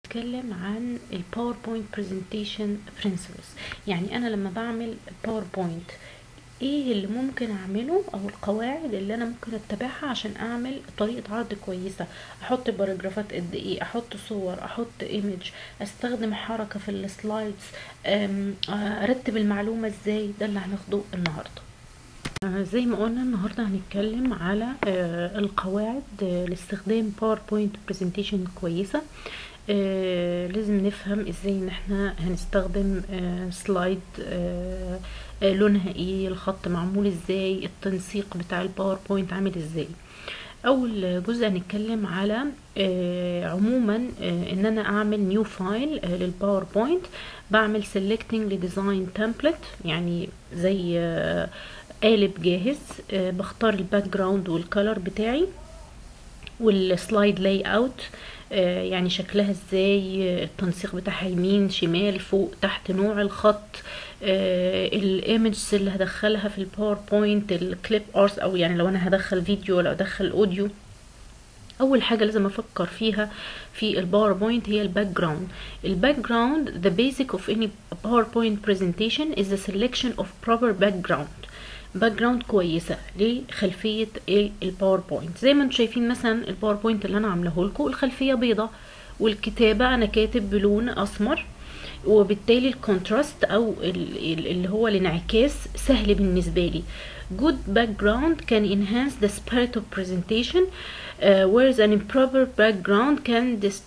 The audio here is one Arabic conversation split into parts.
هنتكلم عن الباوربوينت برزنتيشن برنسبلز. يعني انا لما بعمل باوربوينت ايه اللي ممكن اعمله او القواعد اللي انا ممكن اتبعها عشان اعمل طريقة عرض كويسة، احط باراجرافات قد ايه، احط صور، احط ايمج، استخدم حركة في السلايدز، ارتب المعلومة ازاي. ده اللي هناخده النهاردة. زي ما قلنا النهاردة هنتكلم على القواعد لاستخدام باوربوينت برزنتيشن كويسة. لازم نفهم ازاي ان احنا هنستخدم سلايد، لونها ايه، الخط معمول ازاي، التنسيق بتاع الباوربوينت عامل ازاي. اول جزء هنتكلم على عموما ان انا اعمل نيو فايل للباوربوينت. بعمل selecting لديزاين template، يعني زي قالب جاهز. بختار الباك جراوند والكالر بتاعي والسلايد لاي اوت، يعني شكلها ازاي، التنسيق بتاعها يمين شمال فوق تحت، نوع الخط، الايمجز اللي هدخلها في الباوربوينت، الكليب ارت، او يعني لو انا هدخل فيديو ولا ادخل اوديو. اول حاجه لازم افكر فيها في الباوربوينت هي الباك جراوند. الباك جراوند the basic of any PowerPoint presentation is the selection of proper background. باك جراوند كويسه لخلفيه ايه الباوربوينت. زي ما انتم شايفين مثلا الباوربوينت اللي انا عاملاه لكم الخلفيه بيضه، والكتابه انا كاتب بلون اسمر، وبالتالي الكونتراست او اللي هو الانعكاس سهل بالنسبه لي. good background can enhance the spirit of presentation, whereas an improper background can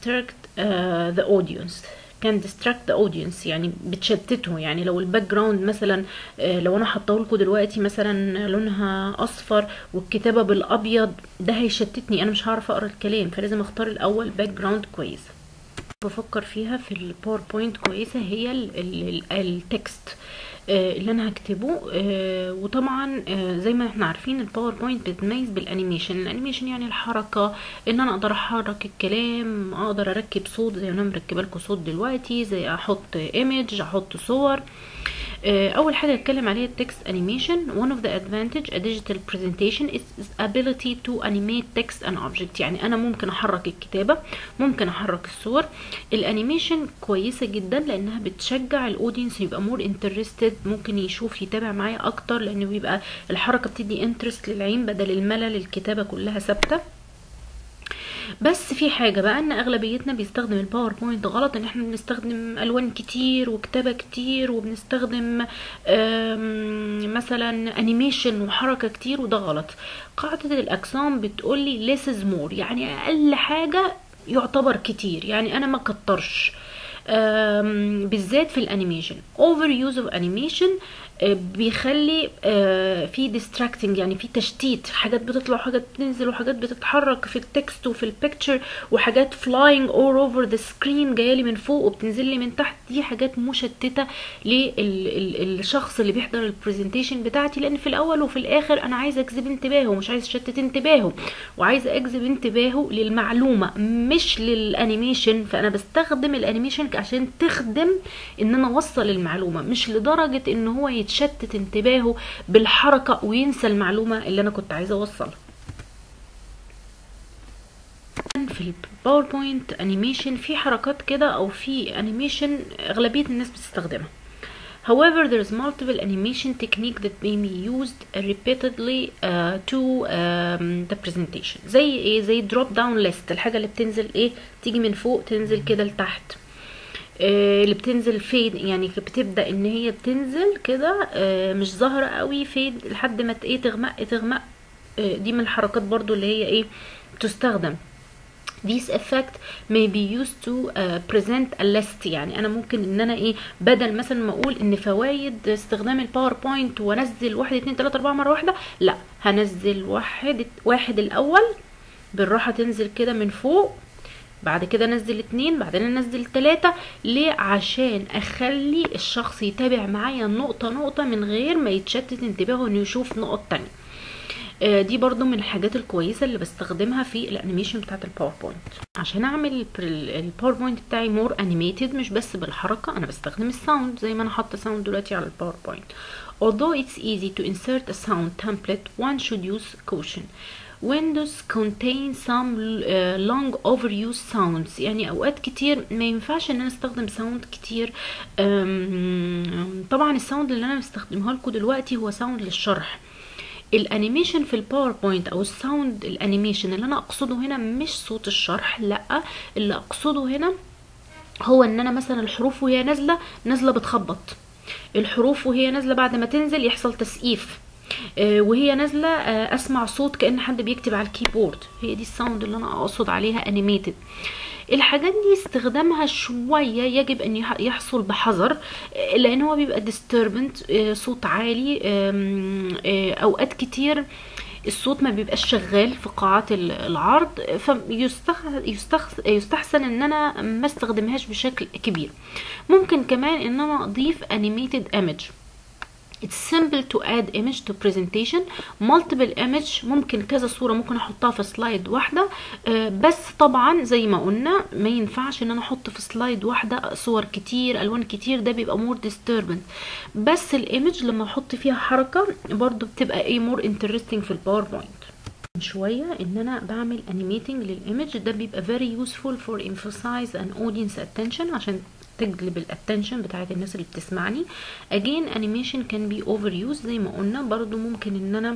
distract the audience يعني بتشتته. يعني لو الباك جراوند مثلا لو انا حاطه لكم دلوقتي مثلا لونها اصفر والكتابه بالابيض، ده هيشتتني، انا مش هعرف اقرا الكلام. فلازم اختار الاول باك جراوند كويسه. بفكر فيها في الباوربوينت كويسه هي التكست اللي انا هكتبه. وطبعا زي ما احنا عارفين الباوربوينت بتتميز بالانيميشن. الانيميشن يعني الحركه، ان انا اقدر احرك الكلام، اقدر اركب صوت زي ما انا مركبه لكم صوت دلوقتي، زي احط ايمج، احط صور. اول حاجه اتكلم عليها التكست انيميشن. one of the advantage a digital presentation is ability to animate text and object. يعني انا ممكن احرك الكتابه، ممكن احرك الصور. الانيميشن كويسه جدا لانها بتشجع الاودينس يبقى مور انترستد، ممكن يشوف يتابع معايا اكتر، لانه بيبقى الحركه بتدي انترست للعين بدل الملل الكتابه كلها ثابته. بس في حاجة بقى، ان اغلبيتنا بيستخدم الباوربوينت غلط، ان احنا بنستخدم الوان كتير وكتابة كتير، وبنستخدم مثلا انيميشن وحركة كتير، وده غلط. قاعدة الاجسام بتقولي less is more، يعني اقل حاجة يعتبر كتير، يعني انا ما كترش. بالذات في الانيميشن over use of animation بيخلي في distracting، يعني في تشتيت، حاجات بتطلع وحاجات بتنزل وحاجات بتتحرك في التكست وفي البيكتشر، وحاجات flying all over the screen جايلي من فوق وبتنزل لي من تحت. دي حاجات مشتته للشخص اللي بيحضر البرزنتيشن بتاعتي، لان في الاول وفي الاخر انا عايزه اجذب انتباهه، مش عايزه اشتت انتباهه، وعايزه اجذب انتباهه للمعلومه مش للانيميشن. فانا بستخدم الانيميشن عشان تخدم ان انا اوصل المعلومه، مش لدرجه ان هو يتشتت انتباهه بالحركه وينسى المعلومه اللي انا كنت عايزه اوصلها. في الباوربوينت انيميشن في حركات كده او في انيميشن اغلبيه الناس بتستخدمها. However, there is multiple animation technique that may be used repeatedly to the presentation. زي ايه؟ زي drop down list، الحاجة اللي بتنزل ايه، تيجي من فوق تنزل كده لتحت. اللي بتنزل فين، يعني بتبدأ ان هي بتنزل كده مش ظاهرة قوي، فين لحد ما ايه تغمق. دي من الحركات برضو اللي هي ايه تستخدم. This effect may be used to present a list. يعني انا ممكن ان انا ايه، بدل مثلا ما اقول ان فوائد استخدام الباوربوينت وانزل 1 2 3 4 مره واحده، لا، هنزل واحد الاول بالراحه، تنزل كده من فوق، بعد كده انزل 2، بعدين انزل 3. ليه؟ عشان اخلي الشخص يتابع معايا نقطه نقطه من غير ما يتشتت انتباهه انه يشوف نقط تانية. دي برضو من الحاجات الكويسة اللي بستخدمها في الانيميشن بتاعت الباوربوينت. عشان اعمل الباوربوينت بتاعي مور انيميتد، مش بس بالحركة، انا بستخدم الساوند زي ما انا حاطة ساوند دلوقتي على الباوربوينت. Although it's easy to insert a sound template, one should use caution. Windows contain some long overused sounds. يعني اوقات كتير ما ينفعش ان انا استخدم ساوند كتير. طبعا الساوند اللي انا بستخدمها لكم دلوقتي هو ساوند للشرح. الانيميشن في الباوربوينت او الساوند الانيميشن اللي انا اقصده هنا مش صوت الشرح، لا، اللي اقصده هنا هو ان انا مثلا الحروف وهي نازله بتخبط، الحروف وهي نازله بعد ما تنزل يحصل تسقيف، وهي نازله اسمع صوت كأن حد بيكتب على الكيبورد. هي دي الساوند اللي انا اقصد عليها انيميتد. الحاجات دي استخدامها شوية يجب ان يحصل بحذر، لان هو بيبقى disturbant، صوت عالي. اوقات كتير الصوت ما بيبقاش شغال في قاعات العرض، فيستحسن ان انا ما استخدمهاش بشكل كبير. ممكن كمان ان انا اضيف animated image. It's simple to add image to presentation. multiple image، ممكن كذا صورة ممكن احطها في سلايد واحدة. بس طبعا زي ما قلنا ما ينفعش ان انا احط في سلايد واحدة صور كتير، الوان كتير، ده بيبقى more disturbing. بس الايمج لما احط فيها حركة برضو بتبقى ايه more interesting في الباوربوينت. شوية ان انا بعمل animating للايمج، ده بيبقى very useful for emphasize an audience attention، عشان تجلب الاتنشن بتاعت الناس اللي بتسمعني. again animation can be overused زي ما قلنا. برضو ممكن ان انا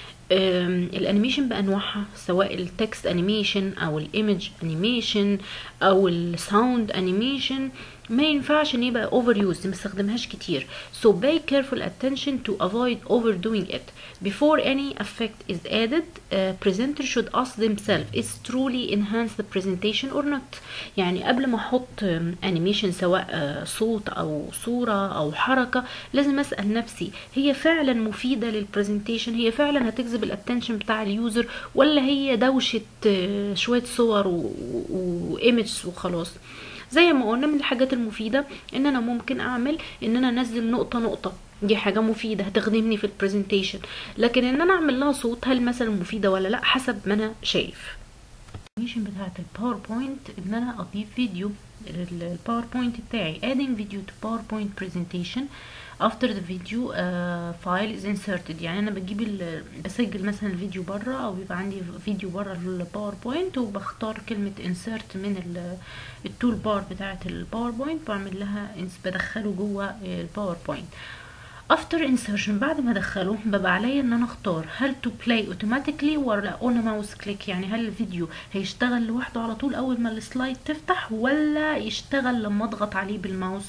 الانيميشن بانواعها، سواء التكست انيميشن او الايمج انيميشن او الساوند انيميشن، ما ينفعش ان يبقى overused، ما استخدمهاش كتير. so pay careful attention to avoid overdoing it. before any effect is added, presenter should ask themselves is truly enhance the presentation or not. يعني قبل ما احط انيميشن سواء صوت او صورة او حركة، لازم اسأل نفسي هي فعلا مفيدة للبرزنتيشن، هي فعلا هتجذب الاتنشن بتاع اليوزر، ولا هي دوشة شوية صور وايمجز وخلاص. زي ما قلنا من الحاجات المفيدة ان انا ممكن اعمل ان انا انزل نقطة نقطة، دي حاجة مفيدة هتخدمني في البرزنتيشن. لكن ان انا اعمل لها صوت، هل مثلا مفيدة ولا لا، حسب ما انا شايف. الانيميشن بتاعت الباوربوينت ان انا اضيف فيديو للباوربوينت بتاعي. adding video to PowerPoint presentation after the video file is inserted. يعني انا بسجل مثلا الفيديو بره، او بيبقى عندي فيديو بره الباوربوينت، وبختار كلمة insert من التول بار بتاعة الباوربوينت، بعمل لها بدخله جوه الباوربوينت. after insertion، بعد ما ادخله ببقى عليا ان انا اختار هل to play automatically ولا on a mouse click. يعني هل الفيديو هيشتغل لوحده على طول اول ما السلايد تفتح، ولا يشتغل لما اضغط عليه بالماوس.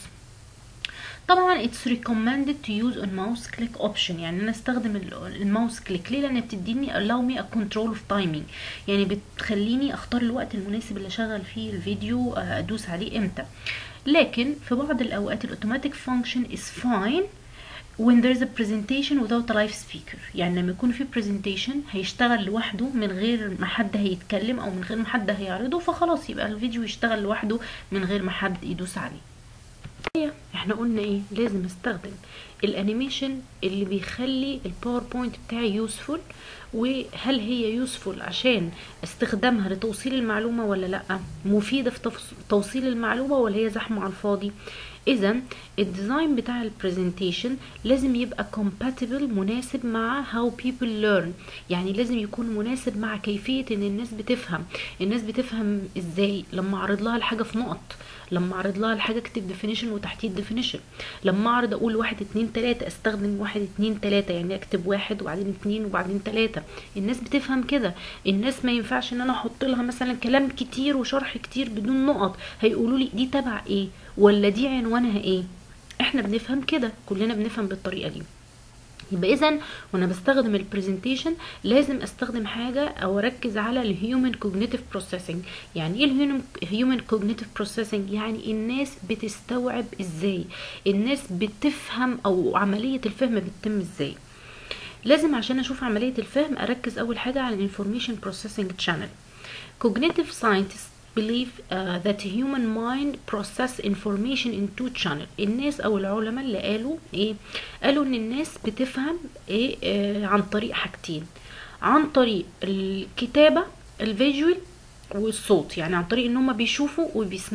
طبعا it's recommended to use a mouse click option. يعني انا استخدم الماوس كليك ليه؟ لان بتديني allow me a control of timing، يعني بتخليني اختار الوقت المناسب اللي اشغل فيه الفيديو، ادوس عليه امتى. لكن في بعض الاوقات الاوتوماتيك function is fine when there is a presentation without a live speaker. يعني لما يكون في presentation هيشتغل لوحده من غير ما حد هيتكلم او من غير ما حد هيعرضه، فخلاص يبقى الفيديو يشتغل لوحده من غير ما حد يدوس عليه. احنا قلنا ايه؟ لازم استخدم الانيميشن اللي بيخلي الباوربوينت بتاعي يوسفول، وهل هي يوسفول عشان استخدامها لتوصيل المعلومة ولا لا، مفيدة في توصيل المعلومة ولا هي زحمة على الفاضي. اذا الديزاين بتاع البرزنتيشن لازم يبقى compatible، مناسب مع how people learn. يعني لازم يكون مناسب مع كيفية ان الناس بتفهم ازاي. لما اعرض لها الحاجة في نقط، لما اعرض لها الحاجة اكتب definition وتحتيه definition، لما اعرض اقول 1 2 3 استخدم 1 2 3، يعني اكتب 1 وبعدين 2 وبعدين 3. الناس بتفهم كده. الناس ما ينفعش ان انا احط لها مثلا كلام كتير وشرح كتير بدون نقط، هيقولوا لي دي تبع ايه ولا دي عنوانها ايه. احنا بنفهم كده، كلنا بنفهم بالطريقة دي. يبقى اذا وانا بستخدم البرزنتيشن لازم استخدم حاجه او اركز على الهيومن كوجنيتيف بروسيسنج. يعني ايه الهيومن كوجنيتيف بروسيسنج؟ يعني الناس بتستوعب ازاي، الناس بتفهم، او عمليه الفهم بتتم ازاي. لازم عشان اشوف عمليه الفهم اركز اول حاجه على الانفورميشن بروسيسنج تشانل. cognitive scientists believe that human mind process information in two channels. الناس او العلماء اللي قالوا ان الناس بتفهم عن طريق حاجتين، عن طريق الكتابة الفيجوال والصوت، يعني عن طريق ان هم بيشوفوا وبيسمعوا.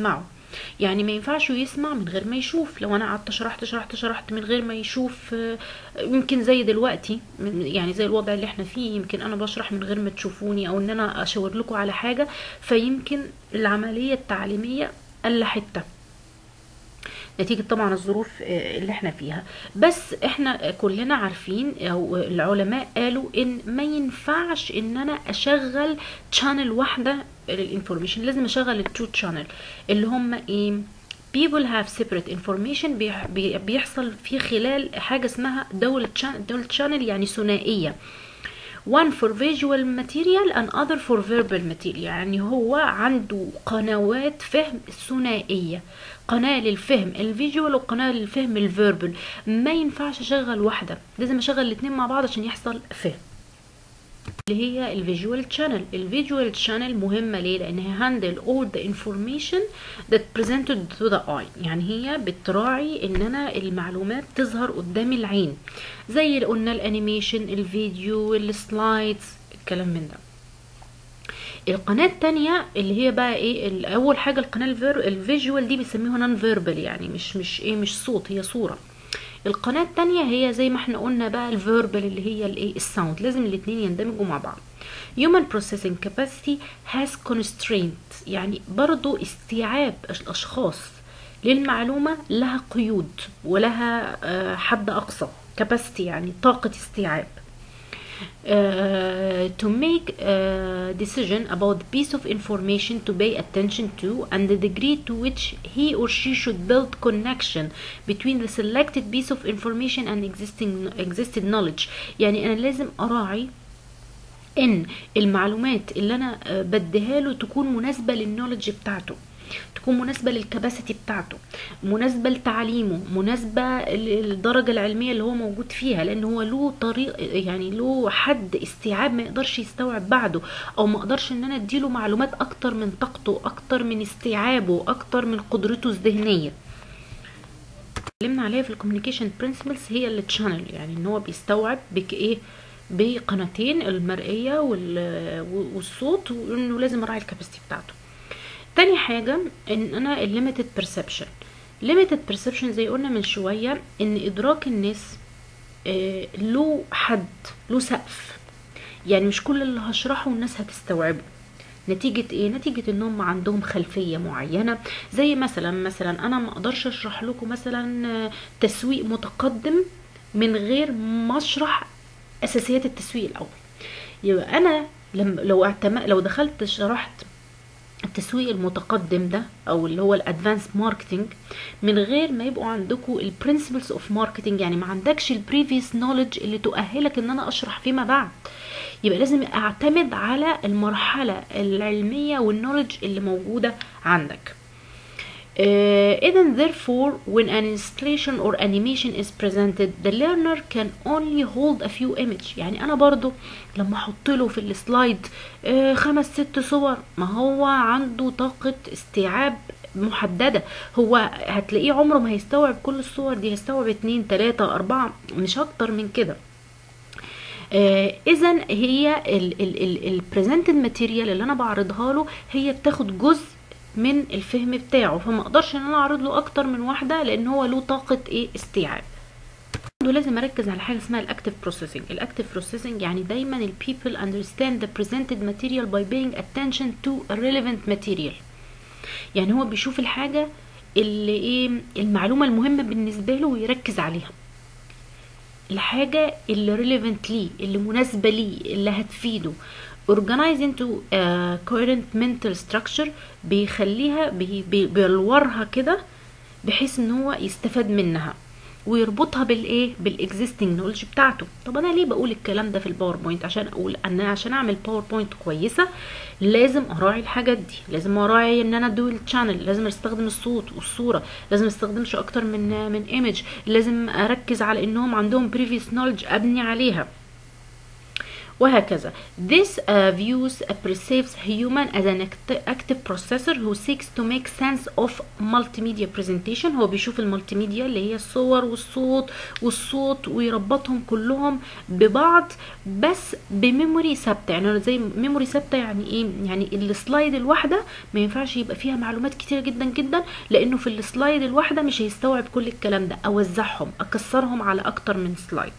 يعني ما ينفعش يسمع من غير ما يشوف. لو انا قعدت شرحت من غير ما يشوف، يمكن زي دلوقتي، يعني زي الوضع اللي احنا فيه، يمكن انا بشرح من غير ما تشوفوني او ان انا اشاور لكم على حاجة، فيمكن العملية التعليمية قل حتة نتيجة طبعا الظروف اللي احنا فيها. بس احنا كلنا عارفين او العلماء قالوا ان ما ينفعش ان انا اشغل channel واحدة للانفورميشن، لازم اشغل التو channel اللي هم ايه؟ people have separate information، بيحصل في خلال حاجة اسمها دول channel يعني ثنائية، one for visual material and other for verbal material. يعني هو عنده قنوات فهم ثنائية، قناة للفهم الفيجوال وقناة للفهم الفيربال. ما ينفعش اشغل واحدة، لازم اشغل الاتنين مع بعض عشان يحصل فهم. اللي هي الفيجوال channel. الفيجوال channel مهمة ليه؟ لانها handle all the information that presented to the eye، يعني هي بتراعي ان انا المعلومات تظهر قدام العين، زي اللي قلنا الانيميشن، الفيديو، السلايدز، الكلام من ده. القناة التانية اللي هي بقى ايه؟ اول حاجة القناة الفيجوال دي بيسميوها نون فيربال، يعني مش صوت، هي صورة. القناة التانية هي زي ما احنا قلنا بقى الفيربال اللي هي الايه؟ الساوند. لازم الاتنين يندمجوا مع بعض. human processing capacity has constraint، يعني برضو استيعاب الاشخاص للمعلومة لها قيود ولها حد اقصى. capacity يعني طاقة استيعاب. To make a decision about the piece of information to pay attention to and the degree to which he or she should build connection between the selected piece of information and existing knowledge. يعني أنا لازم أراعي إن المعلومات اللي أنا بديها له تكون مناسبة للنولج بتاعته، تكون مناسبة للكباسيتي بتاعته، مناسبة لتعليمه، مناسبة للدرجة العلمية اللي هو موجود فيها، لان هو له طريق، يعني له حد استيعاب ما يقدرش يستوعب بعده، او ما اقدرش ان انا اديله معلومات اكتر من طاقته، اكتر من استيعابه، اكتر من قدرته الذهنية. اتكلمنا عليها في الكوميونيكيشن برنسبلز، هي اللي تشانل، يعني ان هو بيستوعب بايه؟ بقناتين، المرئية والصوت، وانه لازم اراعي الكباسيتي بتاعته. تاني حاجة ان انا limited perception. limited perception زي قلنا من شوية ان ادراك الناس له حد، له سقف، يعني مش كل اللي هشرحه الناس هتستوعبه. نتيجة ايه؟ نتيجة انهم عندهم خلفية معينة. زي مثلا انا ما اقدرش اشرح لكم مثلا تسويق متقدم من غير ما اشرح اساسيات التسويق الاول. يبقى انا لو دخلت شرحت التسويق المتقدم ده او اللي هو الادفانس ماركتنج من غير ما يبقوا عندكم البرنسبلز اوف ماركتنج، يعني ما عندكش البريفيوس نوليدج اللي تؤهلك ان انا اشرح فيما بعد، يبقى لازم اعتمد على المرحله العلميه والنوليدج اللي موجوده عندك. Even therefore, when an installation or animation is presented, the learner can only hold a few images. يعني أنا برضو لما أحط له في السلايد 5-6 صور، ما هو عنده طاقة استيعاب محددة، هو هتلاقيه عمره ما هيستوعب كل الصور دي، هيستوعب 2 3 4 مش أكتر من كده. إذن هي البريزنتد ماتيريال اللي أنا بعرضها له هي بتاخد جزء من الفهم بتاعه، فما اقدرش ان انا اعرض له اكتر من واحده لان هو له طاقه استيعاب. لازم اركز على حاجه اسمها الاكتيف بروسيسنج. الاكتيف بروسيسنج يعني دايما البيبل understand the presented material by paying attention to a relevant material، يعني هو بيشوف الحاجه اللي المعلومه المهمه بالنسبه له ويركز عليها، الحاجه اللي relevant ليه، اللي مناسبه ليه، اللي هتفيده. organize into a coherent mental structure، بيخليها بيلورها كده بحيث ان هو يستفاد منها ويربطها بالاكزيستنج نولج بتاعته. طب انا ليه بقول الكلام ده في الباوربوينت؟ عشان اقول ان عشان اعمل باوربوينت كويسه لازم اراعي الحاجات دي، لازم اراعي ان انا دول تشانل، لازم استخدم الصوت والصوره، لازم استخدمش اكتر من ايمج، لازم اركز على انهم عندهم previous knowledge ابني عليها. وهكذا. This views perceives human as an active processor who seeks to make sense of multimedia presentation. هو بيشوف المالتيميديا اللي هي الصور والصوت ويربطهم كلهم ببعض بس بميموري ثابته. يعني زي ميموري ثابته يعني ايه؟ يعني السلايد الواحده ما ينفعش يبقى فيها معلومات كتير جدا جدا، لانه في السلايد الواحده مش هيستوعب كل الكلام ده. اوزعهم، اكسرهم على اكتر من سلايد.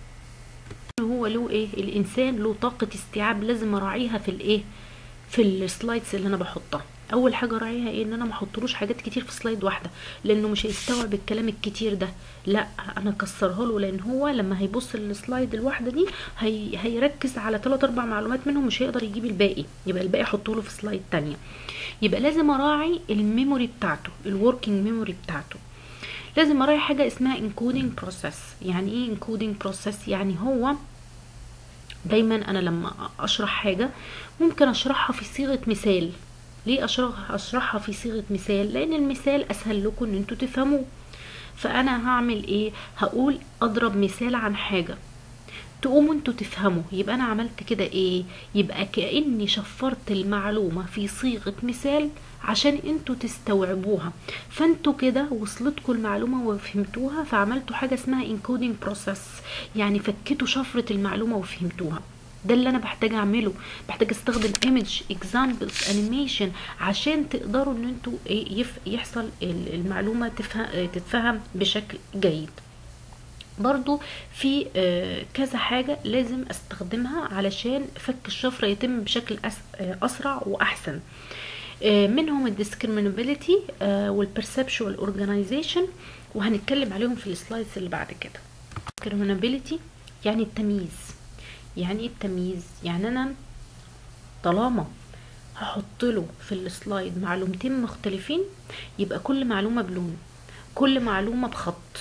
هو له ايه؟ الانسان له طاقه استيعاب لازم اراعيها في الايه؟ في السلايدز اللي انا بحطها. اول حاجه اراعيها ايه؟ ان انا ما احطلوش حاجات كتير في سلايد واحده، لانه مش هيستوعب الكلام الكتير ده. لا، انا اكسرها له، لان هو لما هيبص للسلايد الواحده دي هيركز على 3-4 معلومات منهم، مش هيقدر يجيب الباقي، يبقى الباقي احطه له في سلايد تانية. يبقى لازم اراعي الميموري بتاعته، الوركينج ميموري بتاعته. لازم اراعي حاجه اسمها encoding process. يعني ايه encoding process؟ يعني هو دايما انا لما اشرح حاجه ممكن اشرحها في صيغه مثال. ليه اشرحها في صيغه مثال؟ لان المثال اسهل لكم ان انتوا تفهموه. فانا هعمل ايه؟ هقول اضرب مثال عن حاجه تقوموا انتوا تفهموا. يبقى انا عملت كده ايه؟ يبقى كأني شفرت المعلومة في صيغة مثال عشان انتوا تستوعبوها. فانتوا كده وصلتكم المعلومة وفهمتوها، فعملتوا حاجة اسمها encoding process، يعني فكتوا شفرة المعلومة وفهمتوها. ده اللي انا بحتاج اعمله. بحتاج استخدم image examples animation عشان تقدروا ان انتوا يحصل المعلومة تتفهم بشكل جيد. برضو في كذا حاجة لازم استخدمها علشان فك الشفرة يتم بشكل اسرع واحسن. منهم الديسكريمينابيليتي والبرسبشوال اورجانيزيشن، وهنتكلم عليهم في السلايدز اللي بعد كده. discriminability يعني التمييز. يعني ايه التمييز؟ يعني انا طالما هحط له في السلايد معلومتين مختلفين، يبقى كل معلومة بلون، كل معلومة بخط،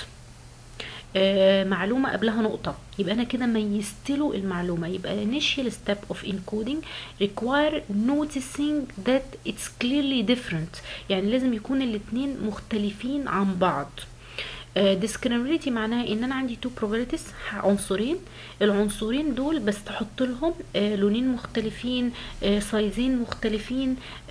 معلومة قبلها نقطة، يبقى أنا كده ميزتله المعلومة. يبقى initial step of encoding require noticing that it's clearly different. يعني لازم يكون الاتنين مختلفين عن بعض. discriminability معناها ان انا عندي two probabilities، عنصرين. العنصرين دول بس تحط لهم لونين مختلفين، سايزين مختلفين.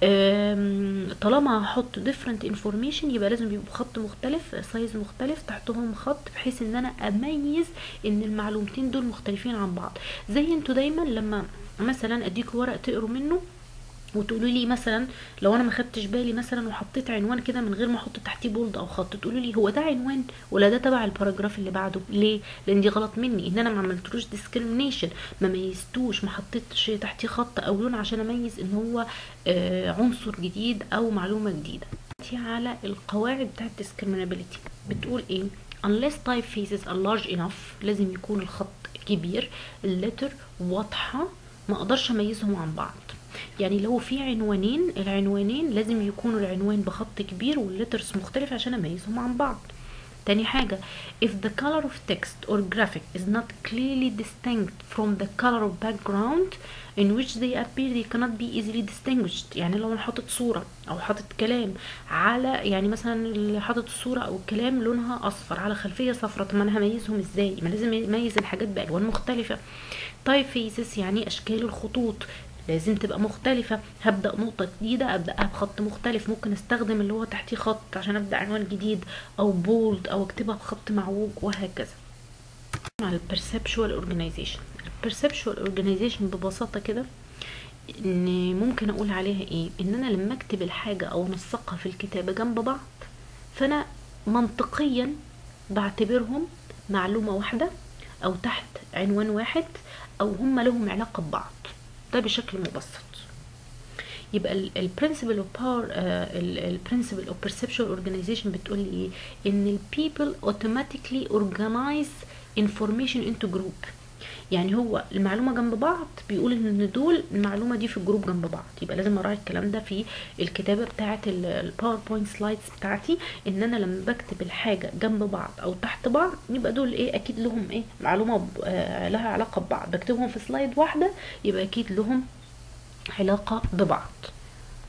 طالما هحط different information يبقى لازم يبقوا خط مختلف، سايز مختلف، تحتهم خط، بحيث ان انا اميز ان المعلومتين دول مختلفين عن بعض. زي انتوا دايما لما مثلا اديكوا ورق تقروا منه وتقولوا لي مثلا، لو انا ما خدتش بالي مثلا وحطيت عنوان كده من غير ما احط تحتيه بولد او خط، تقولوا لي هو ده عنوان ولا ده تبع الباراجراف اللي بعده؟ ليه؟ لان دي غلط مني، ان انا ما عملتلوش ديسكريميشن، ما ميزتوش، ما حطيتش تحتيه خط او لون عشان اميز ان هو عنصر جديد او معلومه جديده. على القواعد بتاعه discriminability بتقول ايه؟ unless typefaces are large enough، لازم يكون الخط كبير، اللتر واضحه، ما اقدرش اميزهم عن بعض. يعني لو في عنوانين، العنوانين لازم يكونوا العنوان بخط كبير والليترز مختلف عشان اميزهم عن بعض. تاني حاجة if the color of text or graphic is not clearly distinct from the color of background in which they appear they cannot be easily distinguished. يعني لو انا حاطط صورة او حاطط كلام على، يعني مثلا اللي حاطط الصورة او الكلام لونها اصفر على خلفية صفراء، طب ما انا هميزهم ازاي؟ ما لازم اميز الحاجات بالوان مختلفة. typefaces يعني اشكال الخطوط لازم تبقى مختلفة. هبدأ نقطة جديدة ابدأها بخط مختلف، ممكن استخدم اللي هو تحتيه خط عشان ابدأ عنوان جديد، او بولد، او اكتبها بخط معوج، وهكذا. مع البرسبشوال اورجانيزيشن. البرسبشوال اورجانيزيشن ببساطة كده ان ممكن اقول عليها ايه؟ ان انا لما اكتب الحاجة او انسقها في الكتابة جنب بعض، فانا منطقيا بعتبرهم معلومة واحدة او تحت عنوان واحد، او هم لهم علاقة ببعض. ده بشكل مبسط. يبقى البرنسبل اوف باور، البرنسبل اوف perceptual organization بتقول لي ايه؟ ان people automatically organize information into group. يعني هو المعلومه جنب بعض بيقول ان دول المعلومه دي في الجروب جنب بعض. يبقى لازم اراعي الكلام ده في الكتابه بتاعه الباوربوينت سلايدز بتاعتي، ان انا لما بكتب الحاجه جنب بعض او تحت بعض يبقى دول ايه؟ اكيد لهم ايه؟ معلومه لها علاقه ببعض. بكتبهم في سلايد واحده يبقى اكيد لهم علاقه ببعض.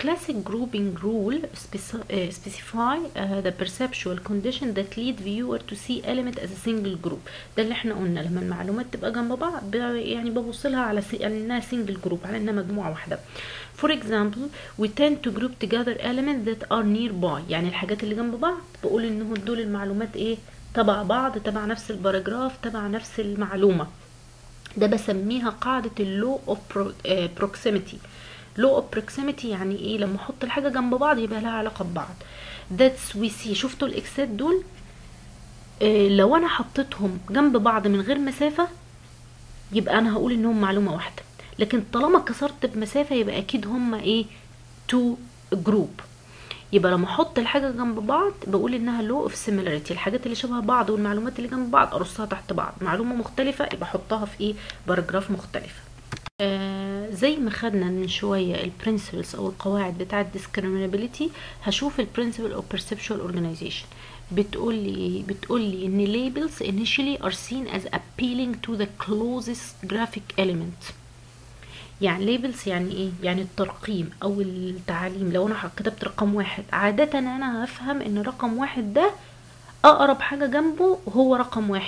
classic grouping rule specify the perceptual condition that lead viewer to see element as a single group. ده اللي احنا قلنا لما المعلومات تبقى جنب بعض يعني ببص لها على انها single group، على انها مجموعة واحدة. For example, we tend to group together elements that are nearby. يعني الحاجات اللي جنب بعض بقول انهم دول المعلومات ايه، تبع بعض، تبع نفس الباراجراف، تبع نفس المعلومة. ده بسميها قاعدة اللو اوف proximity. law of proximity يعني ايه؟ لما احط الحاجة جنب بعض يبقى لها علاقة ببعض. that's we see. شفتوا الاكسات دول؟ لو انا حطيتهم جنب بعض من غير مسافة يبقى انا هقول انهم معلومة واحدة، لكن طالما كسرت بمسافة يبقى اكيد هما ايه، تو جروب. يبقى لما احط الحاجة جنب بعض بقول انها law of similarity. الحاجات اللي شبه بعض والمعلومات اللي جنب بعض ارصها تحت بعض. معلومة مختلفة يبقى احطها في ايه، باراجراف مختلف. زي ما خدنا من شوية البرنسبلز او القواعد بتاعة discriminability، هشوف البرنسبل او perceptual organization. بتقولي ان labels initially are seen as appealing to the closest graphic element. يعني labels يعني ايه؟ يعني الترقيم او التعاليم. لو انا كتبت رقم 1 عادة انا هفهم ان رقم 1 ده اقرب حاجة جنبه هو رقم 1.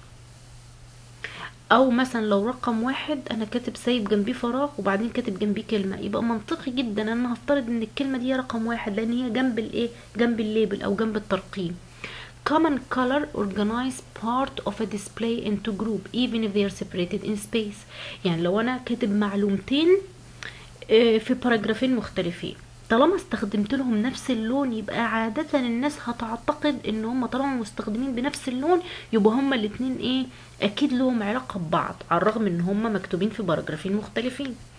او مثلا لو رقم 1 انا كاتب سايب جنبيه فراغ وبعدين كاتب جنبيه كلمة، يبقى منطقي جدا ان انا هفترض ان الكلمة دي رقم 1 لان هي جنب الايه، جنب الليبل او جنب الترقيم. common color organize part of a display into group even if they are separated in space. يعني لو انا كاتب معلومتين في باراجرافين مختلفين، طالما استخدمت لهم نفس اللون يبقى عادة الناس هتعتقد ان هم طالما مستخدمين بنفس اللون يبقى هم الاتنين ايه، اكيد لهم علاقة ببعض، على الرغم ان هم مكتوبين في باراجرافين مختلفين.